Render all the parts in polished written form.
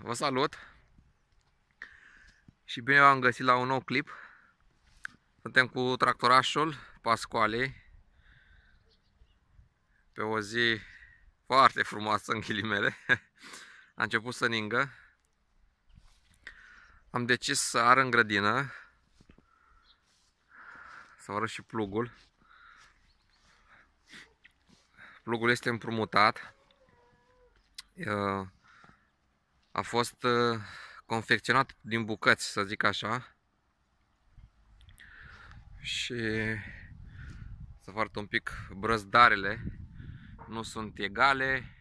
Vă salut și bine v-am găsit la un nou clip. Suntem cu tractorașul Pascoalei pe o zi foarte frumoasă, în ghilimele. A început să ningă. Am decis să ar în grădină, să vă arăt și plugul. Plugul este împrumutat. A fost confecționat din bucăți, să zic așa. Și să vă arăt un pic, brăzdarele nu sunt egale.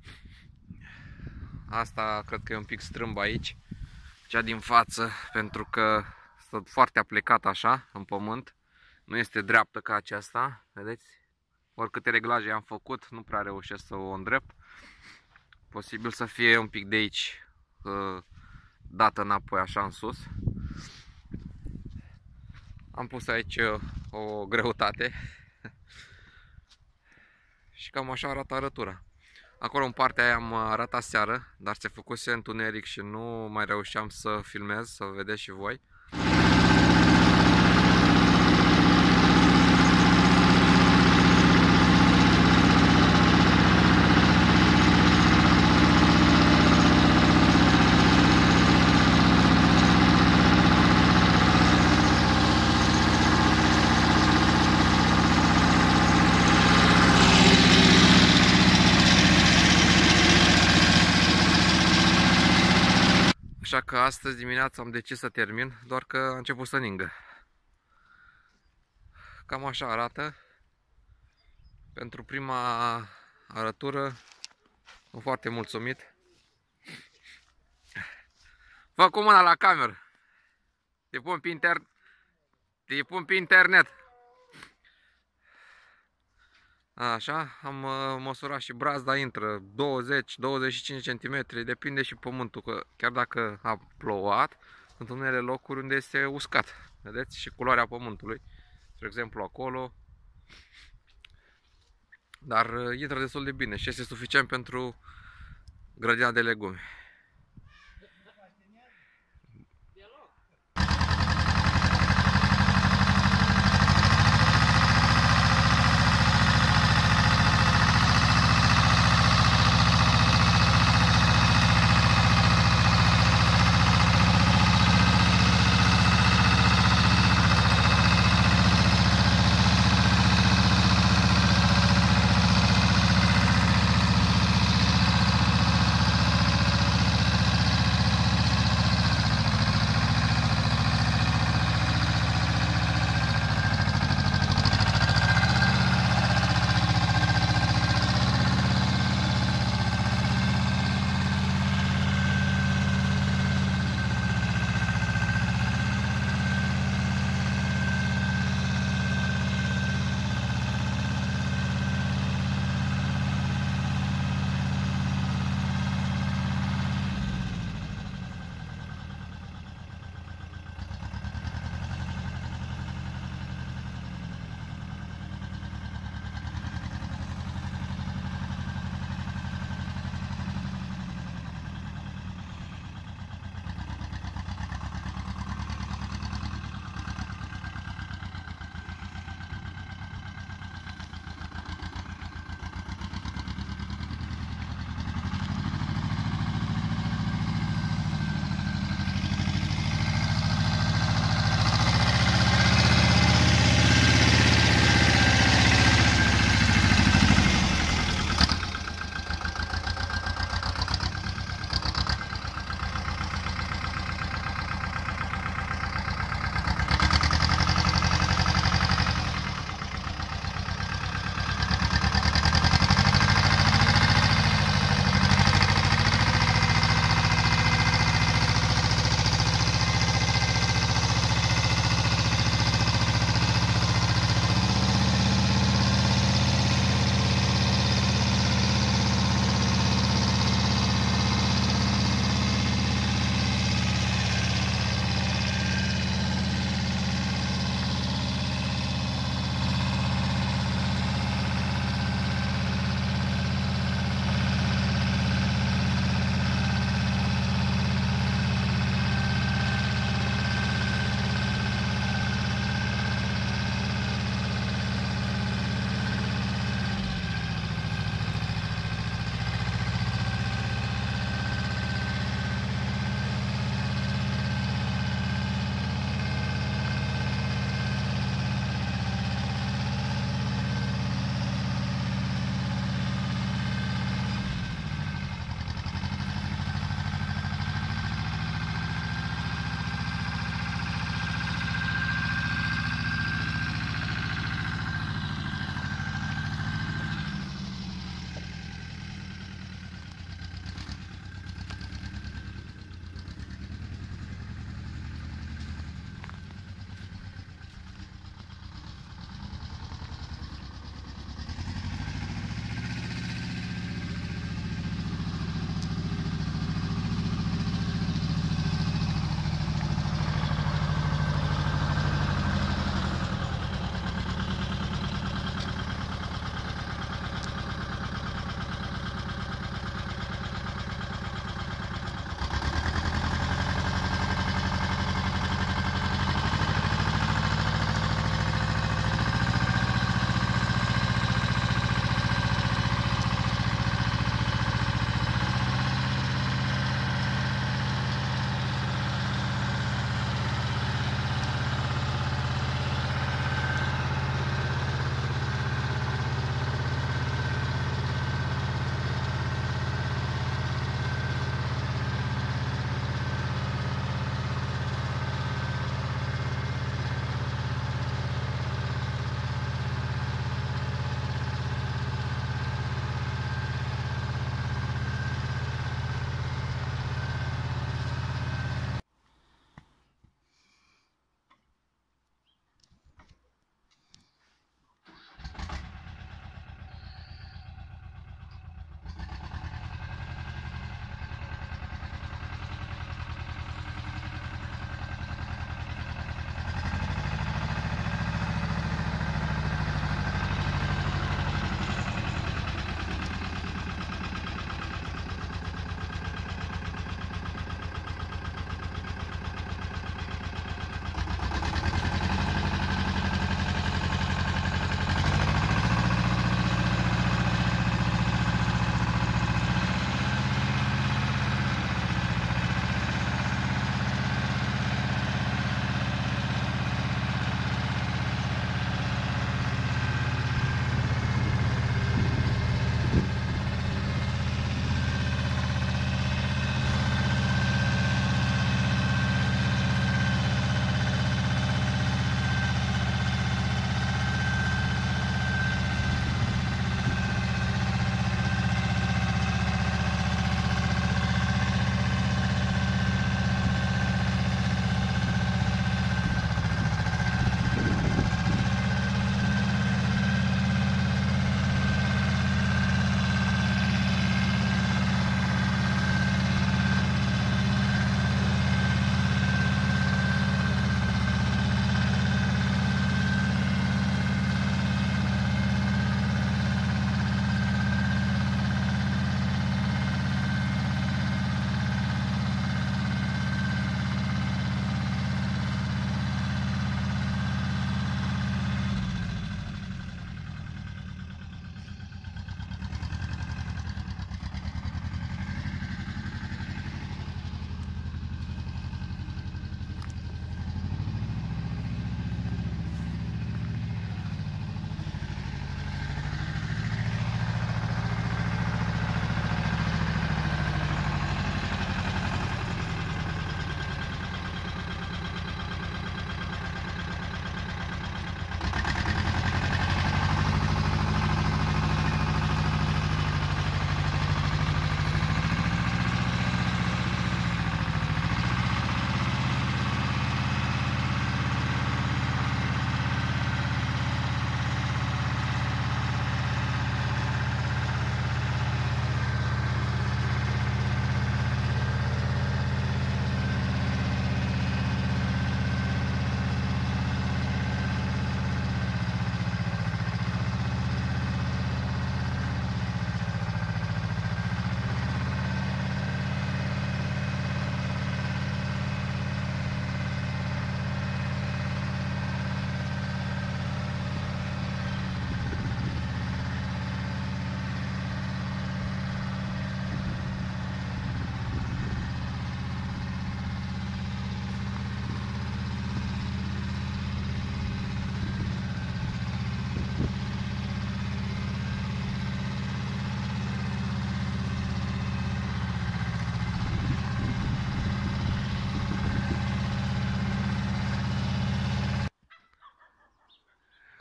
Asta cred că e un pic strâmb aici, cea din față, pentru că sunt foarte aplecat așa în pământ. Nu este dreaptă ca aceasta, vedeți? Oricâte reglaje am făcut, nu prea reușesc să o îndrept. Posibil să fie un pic de aici dată înapoi așa în sus. Am pus aici o greutate și cam așa arată arătura. Acolo în partea aia am arătat seară, dar se făcuse întuneric și nu mai reușeam să filmez, să vedeți și voi. Așa că astăzi dimineața am decis să termin, doar că a început să ningă. Cam așa arată. Pentru prima arătură, sunt foarte mulțumit. Fă cu mâna la cameră. Te pun pe internet. Așa, am măsurat și brazda, intră 20-25 cm, depinde și pământul, că chiar dacă a plouat, sunt unele locuri unde este uscat, vedeți, și culoarea pământului, spre exemplu acolo, dar intră destul de bine și este suficient pentru grădina de legume.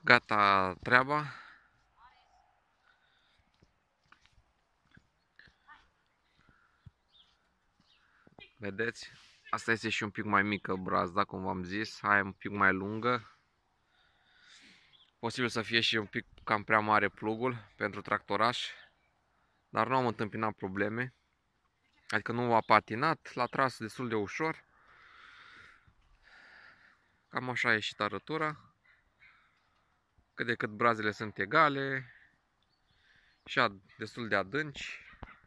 Gata treaba. Vedeți? Asta este și un pic mai mică brazda, cum v-am zis. Aia e un pic mai lungă. Posibil să fie și un pic cam prea mare plugul pentru tractoraș. Dar nu am întâmpinat probleme. Adică nu a patinat, l-a tras destul de ușor. Cam așa a ieșit arătura. Cât de cât brazele sunt egale. Și destul de adânci.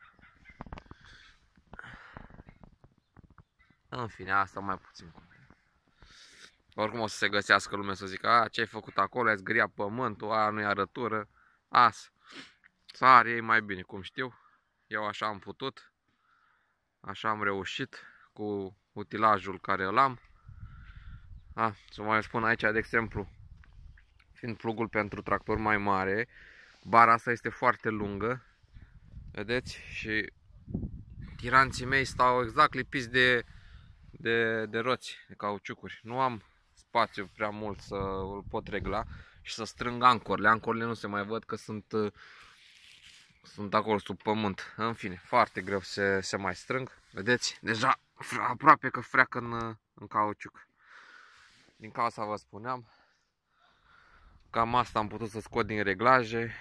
În fine, asta mai puțin. Oricum o să se găsească lumea să zică: ce ai făcut acolo, ai zgâriat pământul, aia nu e arătură. Sare e mai bine, cum știu. Eu așa am putut. Așa am reușit cu utilajul care îl am. Să mai spun aici, de exemplu, fiind plugul pentru tractor mai mare, bara asta este foarte lungă. Vedeți? Și tiranții mei stau exact lipiți de roți, de cauciucuri. Nu am spațiu prea mult să îl pot regla și să strâng ancorile. Ancorile nu se mai văd că sunt acolo sub pământ. În fine, foarte greu se mai strâng. Vedeți? Deja aproape că freacă în cauciuc. Din cauza vă spuneam, cam asta am putut să scot din reglaje.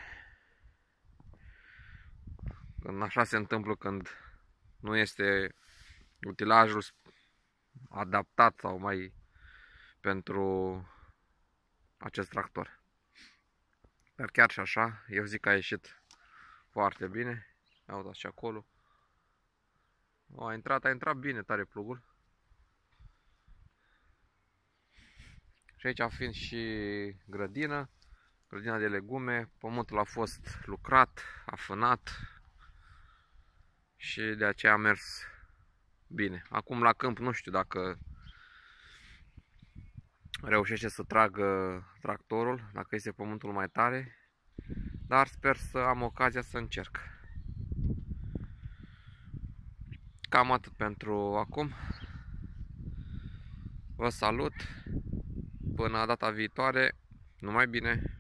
Așa se întâmplă când nu este utilajul adaptat sau mai pentru acest tractor. Dar chiar și așa, eu zic că a ieșit foarte bine. Ia uitați și acolo. A intrat bine tare plugul. Și aici fiind și grădina de legume, pământul a fost lucrat, afânat și de aceea a mers bine. Acum la câmp nu știu dacă reușește să tragă tractorul, dacă este pământul mai tare, dar sper să am ocazia să încerc. Cam atât pentru acum. Vă salut. Până data viitoare, numai bine!